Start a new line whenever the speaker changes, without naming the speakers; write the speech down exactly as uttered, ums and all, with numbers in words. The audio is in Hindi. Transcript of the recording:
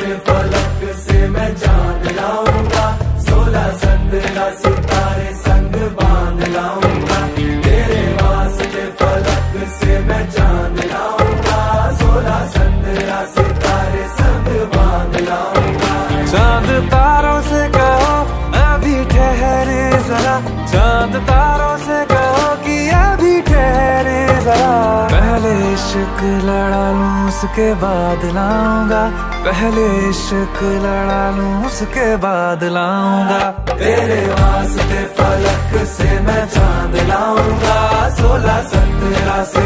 फलक से मैं चांद लाऊंगा, सोलह संद्रा सितारे संग बांध लाऊंगा। तेरे वास्ते फलक से मैं चांद लाऊंगा, सोलह संद्रा सितारे संग बांध लाऊंगा।
चांद तारों से कहो अभी ठहरे जरा, चांद तारों से कहो कि अभी ठहरे जरा। पहले इश्क लड़ा लूं उसके बाद लाऊंगा, पहले इश्क लड़ा लूं उसके बाद लाऊंगा।
तेरे वास्ते फलक से मैं चांद लाऊंगा, सोलह संद्रा से